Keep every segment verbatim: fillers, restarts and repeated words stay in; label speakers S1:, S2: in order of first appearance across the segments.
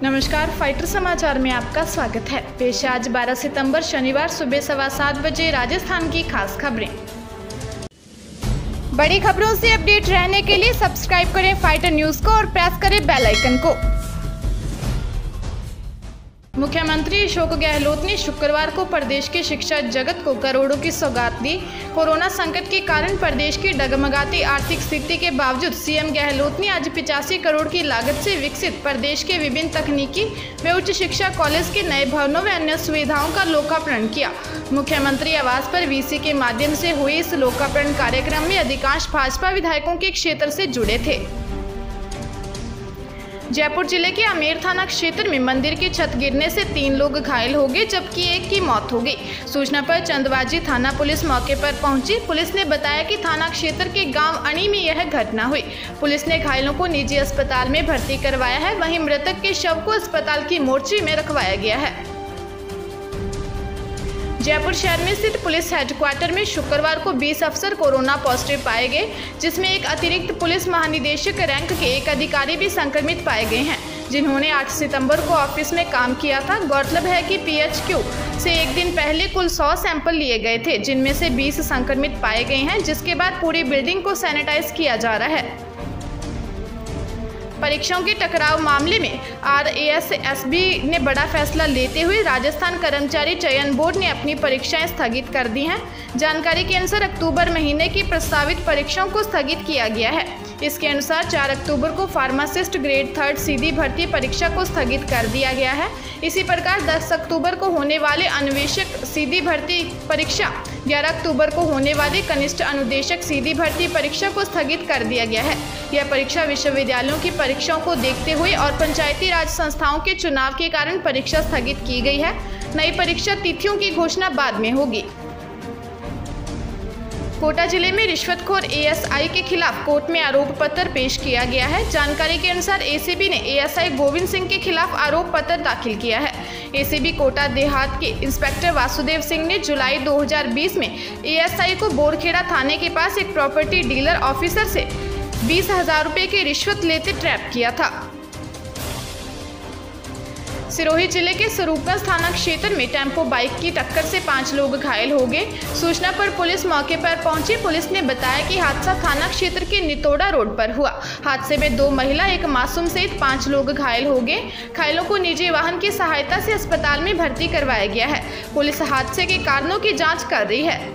S1: नमस्कार, फाइटर समाचार में आपका स्वागत है। पेश है आज बारह सितंबर शनिवार सुबह सवा सात बजे राजस्थान की खास खबरें। बड़ी खबरों से अपडेट रहने के लिए सब्सक्राइब करें फाइटर न्यूज को और प्रेस करें बेल आइकन को। मुख्यमंत्री अशोक गहलोत ने शुक्रवार को प्रदेश के शिक्षा जगत को करोड़ों की सौगात दी। कोरोना संकट के कारण प्रदेश की डगमगाती आर्थिक स्थिति के बावजूद सीएम गहलोत ने आज पिचासी करोड़ की लागत से विकसित प्रदेश के विभिन्न तकनीकी व उच्च शिक्षा कॉलेज के नए भवनों व अन्य सुविधाओं का लोकार्पण किया। मुख्यमंत्री आवास पर वीसी के माध्यम से हुए इस लोकार्पण कार्यक्रम में अधिकांश भाजपा विधायकों के क्षेत्र से जुड़े थे। जयपुर जिले के आमेर थाना क्षेत्र में मंदिर की छत गिरने से तीन लोग घायल हो गए, जबकि एक की मौत हो गई। सूचना पर चंदबाजी थाना पुलिस मौके पर पहुंची। पुलिस ने बताया कि थाना क्षेत्र के गांव अणी में यह घटना हुई। पुलिस ने घायलों को निजी अस्पताल में भर्ती करवाया है, वहीं मृतक के शव को अस्पताल की मोर्चरी में रखवाया गया है। जयपुर शहर में स्थित पुलिस हेडक्वार्टर में शुक्रवार को बीस अफसर कोरोना पॉजिटिव पाए गए, जिसमें एक अतिरिक्त पुलिस महानिदेशक रैंक के एक अधिकारी भी संक्रमित पाए गए हैं, जिन्होंने आठ सितंबर को ऑफिस में काम किया था। गौरतलब है कि पीएचक्यू से एक दिन पहले कुल सौ सैंपल लिए गए थे, जिनमें से बीस संक्रमित पाए गए हैं, जिसके बाद पूरी बिल्डिंग को सैनिटाइज किया जा रहा है। परीक्षाओं के टकराव मामले में आरएएसएसबी ने बड़ा फैसला लेते हुए राजस्थान कर्मचारी चयन बोर्ड ने अपनी परीक्षाएं स्थगित कर दी हैं। जानकारी के अनुसार अक्टूबर महीने की प्रस्तावित परीक्षाओं को स्थगित किया गया है। इसके अनुसार चार अक्टूबर को फार्मासिस्ट ग्रेड थर्ड सीधी भर्ती परीक्षा को स्थगित कर दिया गया है। इसी प्रकार दस अक्टूबर को होने वाले अन्वेषक सीधी भर्ती परीक्षा, ग्यारह अक्टूबर को होने वाली कनिष्ठ अनुदेशक सीधी भर्ती परीक्षा को स्थगित कर दिया गया है। यह परीक्षा विश्वविद्यालयों की परीक्षाओं को देखते हुए और पंचायती राज संस्थाओं के चुनाव के कारण परीक्षा स्थगित की गई है। नई परीक्षा तिथियों की घोषणा बाद में होगी। कोटा जिले में रिश्वतखोर एएसआई के खिलाफ कोर्ट में आरोप पत्र पेश किया गया है। जानकारी के अनुसार एसीबी ने एएसआई गोविंद सिंह के खिलाफ आरोप पत्र दाखिल किया है। एसीबी कोटा देहात के इंस्पेक्टर वासुदेव सिंह ने जुलाई दो हज़ार बीस में एएसआई को बोरखेड़ा थाने के पास एक प्रॉपर्टी डीलर ऑफिसर से बीस हजार रुपये की रिश्वत लेते ट्रैप किया था। सिरोही जिले के स्वरूपगंज थाना क्षेत्र में टेम्पो बाइक की टक्कर से पांच लोग घायल हो गए। सूचना पर पुलिस मौके पर पहुंची। पुलिस ने बताया कि हादसा थाना क्षेत्र के नितोड़ा रोड पर हुआ। हादसे में दो महिला, एक मासूम सहित पांच लोग घायल हो गए। घायलों को निजी वाहन की सहायता से अस्पताल में भर्ती करवाया गया है। पुलिस हादसे के कारणों की जाँच कर रही है।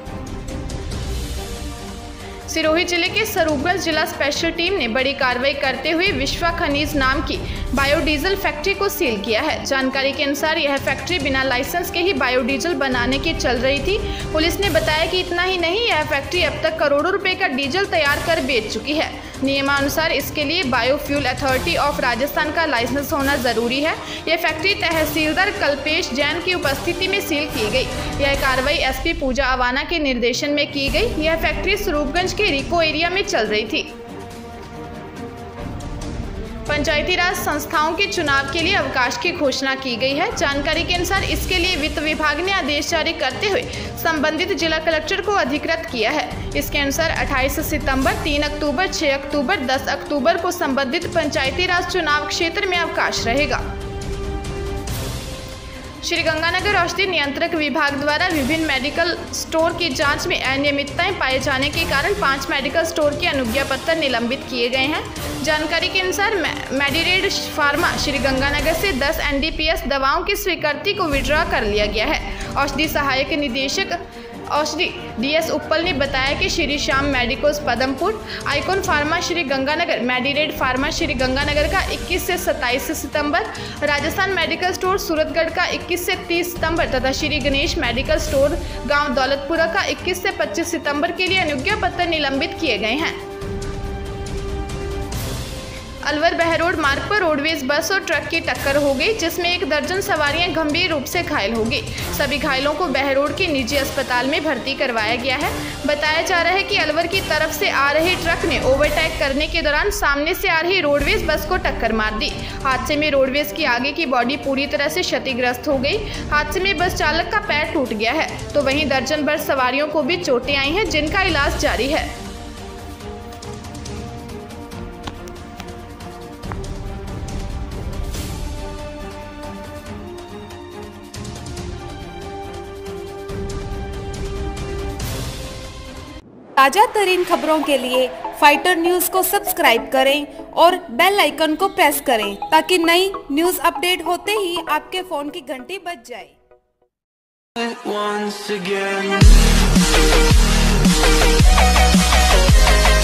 S1: सिरोही जिले के स्वरूपगंज जिला स्पेशल टीम ने बड़ी कार्रवाई करते हुए विश्वा खनिज नाम की बायोडीजल फैक्ट्री को सील किया है। जानकारी के अनुसार यह फैक्ट्री बिना लाइसेंस के ही बायोडीजल बनाने की चल रही थी। पुलिस ने बताया कि इतना ही नहीं, यह फैक्ट्री अब तक करोड़ों रुपए का डीजल तैयार कर बेच चुकी है। नियमानुसार इसके लिए बायोफ्यूल अथॉरिटी ऑफ राजस्थान का लाइसेंस होना जरूरी है। यह फैक्ट्री तहसीलदार कल्पेश जैन की उपस्थिति में सील की गई। यह कार्रवाई एसपी पूजा अवाना के निर्देशन में की गई। यह फैक्ट्री स्वरूपगंज के रिको एरिया में चल रही थी। पंचायती राज संस्थाओं के चुनाव के लिए अवकाश की घोषणा की गई है। जानकारी के अनुसार इसके लिए वित्त विभाग ने आदेश जारी करते हुए संबंधित जिला कलेक्टर को अधिकृत किया है। इसके अनुसार अट्ठाईस सितंबर, तीन अक्टूबर, छह अक्टूबर, दस अक्टूबर को संबंधित पंचायती राज चुनाव क्षेत्र में अवकाश रहेगा। श्रीगंगानगर औषधि नियंत्रक विभाग द्वारा विभिन्न मेडिकल स्टोर की जांच में अनियमितताएं पाए जाने के कारण पांच मेडिकल स्टोर के अनुज्ञा पत्र निलंबित किए गए हैं। जानकारी के अनुसार मेडिरेड फार्मा श्रीगंगानगर से दस एनडीपीएस दवाओं की स्वीकृति को विड्रॉ कर लिया गया है। औषधि सहायक निदेशक औषधि डीएस उप्पल ने बताया कि Shri Shyam medicos Padampur, icon pharma Shri Ganganagar, मेडिरेड फार्मा श्री गंगानगर का इक्कीस से सत्ताईस सितंबर, राजस्थान मेडिकल स्टोर सूरतगढ़ का इक्कीस से तीस सितंबर तथा श्री गणेश मेडिकल स्टोर गांव दौलतपुरा का इक्कीस से पच्चीस सितंबर के लिए अनुज्ञा पत्र निलंबित किए गए हैं। अलवर बहरोड मार्ग पर रोडवेज बस और ट्रक की टक्कर हो गई, जिसमें एक दर्जन सवारियां गंभीर रूप से घायल हो गई। सभी घायलों को बहरोड के निजी अस्पताल में भर्ती करवाया गया है। बताया जा रहा है कि अलवर की तरफ से आ रहे ट्रक ने ओवरटेक करने के दौरान सामने से आ रही रोडवेज बस को टक्कर मार दी। हादसे में रोडवेज की आगे की बॉडी पूरी तरह से क्षतिग्रस्त हो गई। हादसे में बस चालक का पैर टूट गया है, तो वहीं दर्जन भर सवारियों को भी चोटें आई हैं, जिनका इलाज जारी है।
S2: ताजा तरीन खबरों के लिए फाइटर न्यूज को सब्सक्राइब करें और बेल आइकन को प्रेस करें ताकि नई न्यूज अपडेट होते ही आपके फोन की घंटी बज जाए। Once again